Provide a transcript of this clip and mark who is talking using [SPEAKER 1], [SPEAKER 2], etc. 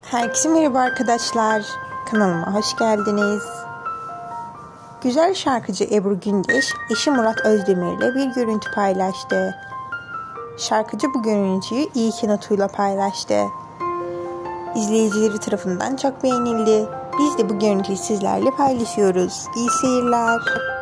[SPEAKER 1] Herkese merhaba arkadaşlar. Kanalıma hoş geldiniz. Güzel şarkıcı Ebru Gündeş, eşi Murat Özdemir'le bir görüntü paylaştı. Şarkıcı bu görüntüyü iyi ki notuyla paylaştı. İzleyicileri tarafından çok beğenildi. Biz de bu görüntüyü sizlerle paylaşıyoruz. İyi seyirler.